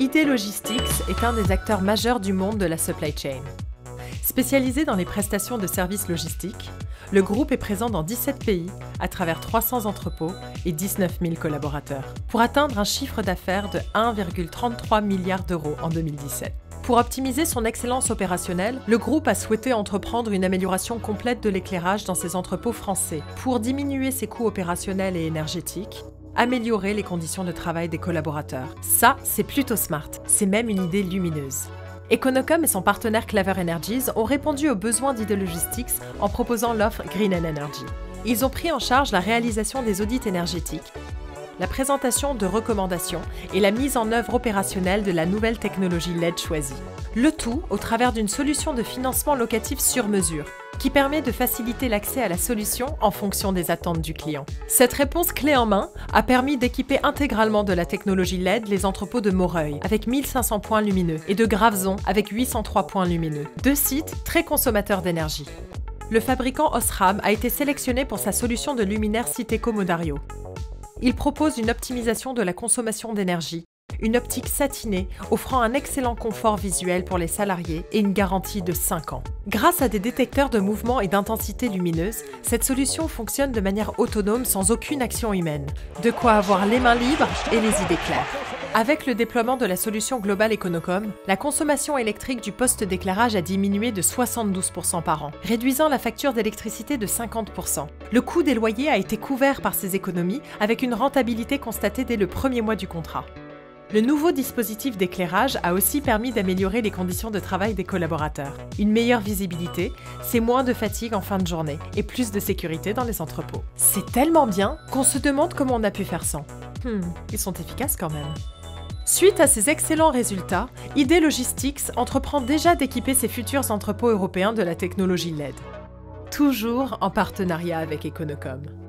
ID Logistics est un des acteurs majeurs du monde de la supply chain. Spécialisé dans les prestations de services logistiques, le groupe est présent dans 17 pays, à travers 300 entrepôts et 19 000 collaborateurs, pour atteindre un chiffre d'affaires de 1,33 milliard d'euros en 2017. Pour optimiser son excellence opérationnelle, le groupe a souhaité entreprendre une amélioration complète de l'éclairage dans ses entrepôts français pour diminuer ses coûts opérationnels et énergétiques, améliorer les conditions de travail des collaborateurs. Ça, c'est plutôt smart, c'est même une idée lumineuse. Econocom et son partenaire Claver Energies ont répondu aux besoins d'ID Logistics en proposant l'offre Green & Energy. Ils ont pris en charge la réalisation des audits énergétiques, la présentation de recommandations et la mise en œuvre opérationnelle de la nouvelle technologie LED choisie. Le tout au travers d'une solution de financement locatif sur mesure, qui permet de faciliter l'accès à la solution en fonction des attentes du client. Cette réponse clé en main a permis d'équiper intégralement de la technologie LED les entrepôts de Moreuil avec 1500 points lumineux et de Graveson avec 803 points lumineux, deux sites très consommateurs d'énergie. Le fabricant Osram a été sélectionné pour sa solution de luminaire Citeco Modario. Il propose une optimisation de la consommation d'énergie, une optique satinée offrant un excellent confort visuel pour les salariés et une garantie de 5 ans. Grâce à des détecteurs de mouvement et d'intensité lumineuse, cette solution fonctionne de manière autonome sans aucune action humaine. De quoi avoir les mains libres et les idées claires. Avec le déploiement de la solution globale Econocom, la consommation électrique du poste d'éclairage a diminué de 72% par an, réduisant la facture d'électricité de 50%. Le coût des loyers a été couvert par ces économies avec une rentabilité constatée dès le premier mois du contrat. Le nouveau dispositif d'éclairage a aussi permis d'améliorer les conditions de travail des collaborateurs. Une meilleure visibilité, c'est moins de fatigue en fin de journée et plus de sécurité dans les entrepôts. C'est tellement bien qu'on se demande comment on a pu faire sans. Ils sont efficaces quand même. Suite à ces excellents résultats, ID Logistics entreprend déjà d'équiper ses futurs entrepôts européens de la technologie LED. Toujours en partenariat avec Econocom.